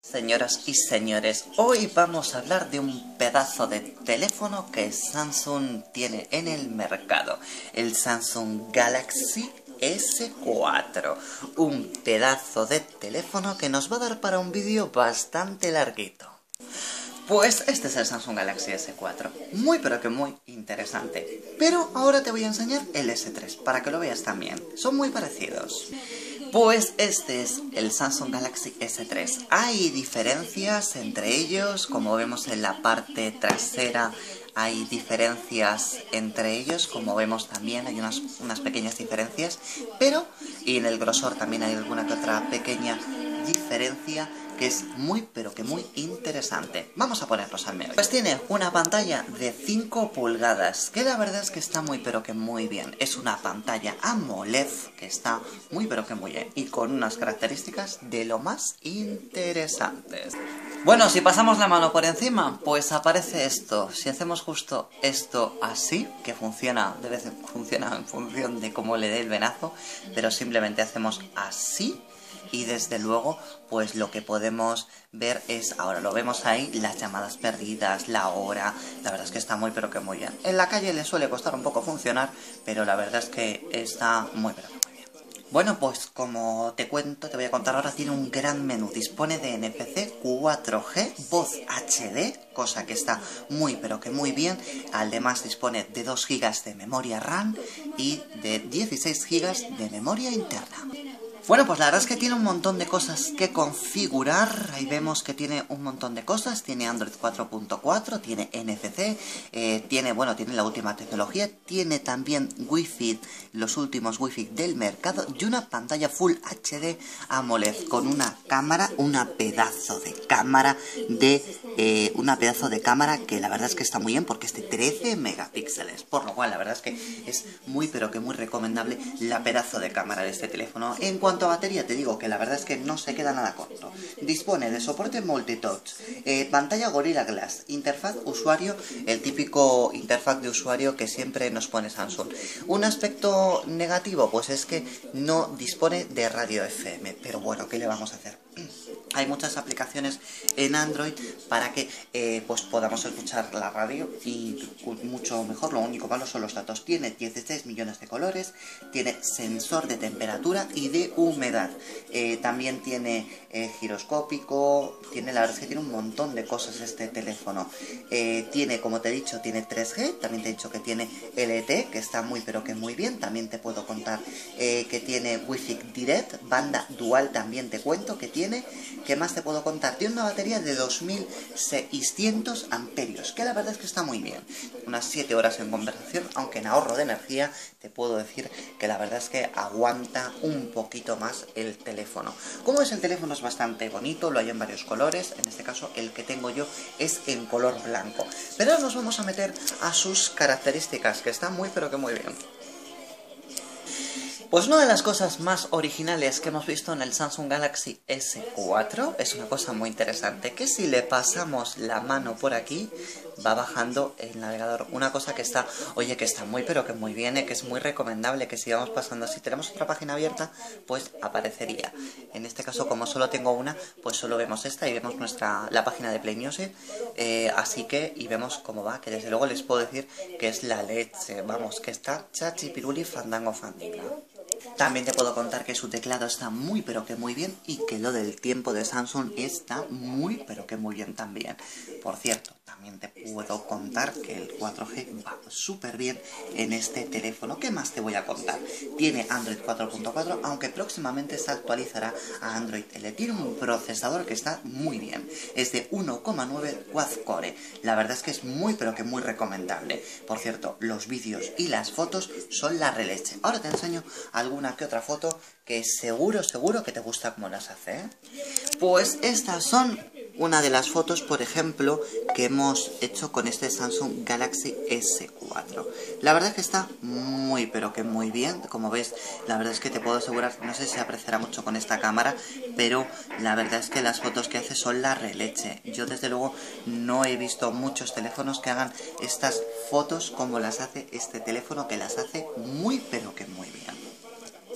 Señoras y señores, hoy vamos a hablar de un pedazo de teléfono que Samsung tiene en el mercado, el Samsung Galaxy S4, un pedazo de teléfono que nos va a dar para un vídeo bastante larguito. Pues este es el Samsung Galaxy S4, muy pero que muy interesante. Pero ahora te voy a enseñar el S3, para que lo veas también, son muy parecidos. Pues este es el Samsung Galaxy S3. Hay diferencias entre ellos, como vemos en la parte trasera hay diferencias entre ellos, como vemos también hay unas pequeñas diferencias, y en el grosor también hay alguna que otra pequeña diferencia que es muy pero que muy interesante. Vamos a ponerlos al medio. Pues tiene una pantalla de 5 pulgadas, que la verdad es que está muy pero que muy bien. Es una pantalla AMOLED que está muy pero que muy bien y con unas características de lo más interesantes. Bueno, si pasamos la mano por encima, pues aparece esto. Si hacemos justo esto así, que funciona en función de cómo le dé el venazo, pero simplemente hacemos así. Y desde luego, pues lo que podemos ver es, ahora lo vemos ahí, las llamadas perdidas, la hora, la verdad es que está muy pero que muy bien. En la calle le suele costar un poco funcionar, pero la verdad es que está muy pero que muy bien. Bueno, pues como te cuento, te voy a contar ahora, tiene un gran menú, dispone de NFC 4G, voz HD, cosa que está muy pero que muy bien, además dispone de 2 GB de memoria RAM y de 16 GB de memoria interna. Bueno, pues la verdad es que tiene un montón de cosas que configurar. Ahí vemos que tiene un montón de cosas. Tiene Android 4.4, tiene NFC, tiene la última tecnología, tiene también Wi-Fi, los últimos Wi-Fi del mercado y una pantalla Full HD AMOLED con una cámara, una pedazo de cámara que la verdad es que está muy bien porque es de 13 megapíxeles, por lo cual la verdad es que es muy pero que muy recomendable la pedazo de cámara de este teléfono. En cuanto a batería, te digo que la verdad es que no se queda nada corto. Dispone de soporte multitouch, pantalla Gorilla Glass, interfaz usuario, el típico interfaz de usuario que siempre nos pone Samsung. Un aspecto negativo, pues es que no dispone de radio FM, pero bueno, ¿qué le vamos a hacer? Hay muchas aplicaciones en Android para que pues podamos escuchar la radio y mucho mejor. Lo único malo son los datos. Tiene 16 millones de colores, tiene sensor de temperatura y de humedad. También tiene giroscópico, la verdad es que tiene un montón de cosas este teléfono. Tiene, como te he dicho, tiene 3G, también te he dicho que tiene LTE, que está muy pero que muy bien. También te puedo contar que tiene Wi-Fi Direct, banda dual también te cuento que tiene. ¿Qué más te puedo contar? Tiene una batería de 2600 amperios, que la verdad es que está muy bien. Unas 7 horas en conversación, aunque en ahorro de energía te puedo decir que la verdad es que aguanta un poquito más el teléfono. Como es el teléfono, es bastante bonito, lo hay en varios colores. En este caso el que tengo yo es en color blanco. Pero ahora nos vamos a meter a sus características, que están muy pero que muy bien. Pues una de las cosas más originales que hemos visto en el Samsung Galaxy S4 es una cosa muy interesante, que si le pasamos la mano por aquí, va bajando el navegador. Una cosa que está, oye, que está muy pero que muy bien, que es muy recomendable que sigamos pasando. Si tenemos otra página abierta, pues aparecería. En este caso, como solo tengo una, pues solo vemos esta y vemos la página de Play Music, y vemos cómo va, que desde luego les puedo decir que es la leche, vamos, que está chachi piruli fandango fandinga. También te puedo contar que su teclado está muy pero que muy bien y que lo del tiempo de Samsung está muy pero que muy bien también. Por cierto, también te puedo contar que el 4G va súper bien en este teléfono. ¿Qué más te voy a contar? Tiene Android 4.4, aunque próximamente se actualizará a Android L. Tiene un procesador que está muy bien. Es de 1,9 quad-core. La verdad es que es muy pero que muy recomendable. Por cierto, los vídeos y las fotos son la releche. Ahora te enseño alguna que otra foto que seguro que te gusta cómo las hace, ¿eh? Pues estas son una de las fotos, por ejemplo, que hemos hecho con este Samsung Galaxy S4. La verdad es que está muy pero que muy bien. Como ves, la verdad es que te puedo asegurar, no sé si se apreciará mucho con esta cámara, pero la verdad es que las fotos que hace son la releche. Yo desde luego no he visto muchos teléfonos que hagan estas fotos como las hace este teléfono, que las hace muy pero que muy bien.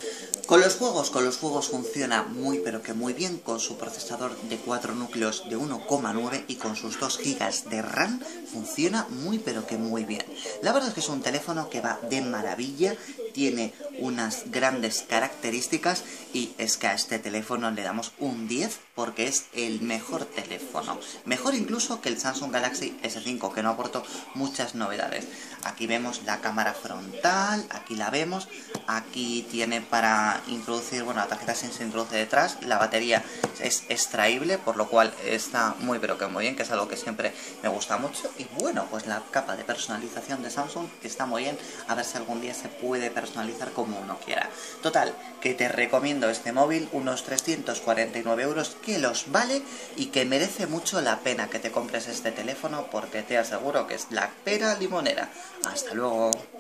Con los juegos funciona muy pero que muy bien, con su procesador de 4 núcleos de 1,9 y con sus 2 GB de RAM funciona muy pero que muy bien. La verdad es que es un teléfono que va de maravilla, tiene unas grandes características y es que a este teléfono le damos un 10 porque es el mejor teléfono. Mejor incluso que el Samsung Galaxy S5, que no aportó muchas novedades. Aquí vemos la cámara frontal, aquí la vemos, aquí tiene para introducir, bueno, la tarjeta SIM se introduce detrás, la batería es extraíble, por lo cual está muy pero que muy bien, que es algo que siempre me gusta mucho. Y bueno, pues la capa de personalización de Samsung está muy bien, a ver si algún día se puede personalizar como uno quiera. Total, que te recomiendo este móvil, unos 349 euros, que los vale y que merece mucho la pena que te compres este teléfono, porque te aseguro que es la pera limonera. Hasta luego.